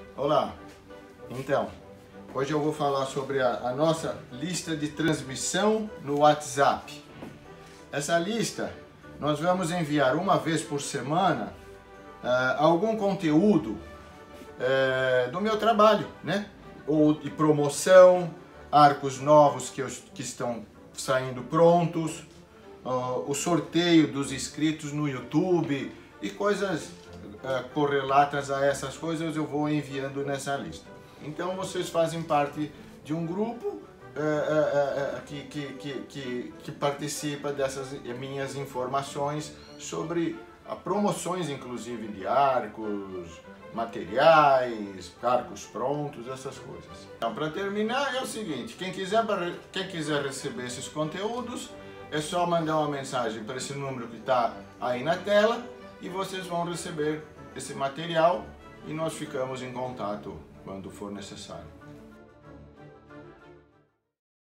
Olá, então, hoje eu vou falar sobre a nossa lista de transmissão no WhatsApp. Essa lista, nós vamos enviar uma vez por semana algum conteúdo do meu trabalho, né? Ou de promoção, arcos novos que estão saindo prontos, o sorteio dos inscritos no YouTube e coisas correlatas a essas coisas eu vou enviando nessa lista. Então vocês fazem parte de um grupo que participa dessas minhas informações sobre promoções, inclusive de arcos, materiais, arcos prontos, essas coisas. Então, para terminar, é o seguinte: quem quiser receber esses conteúdos, é só mandar uma mensagem para esse número que está aí na tela e vocês vão receber esse material e nós ficamos em contato quando for necessário.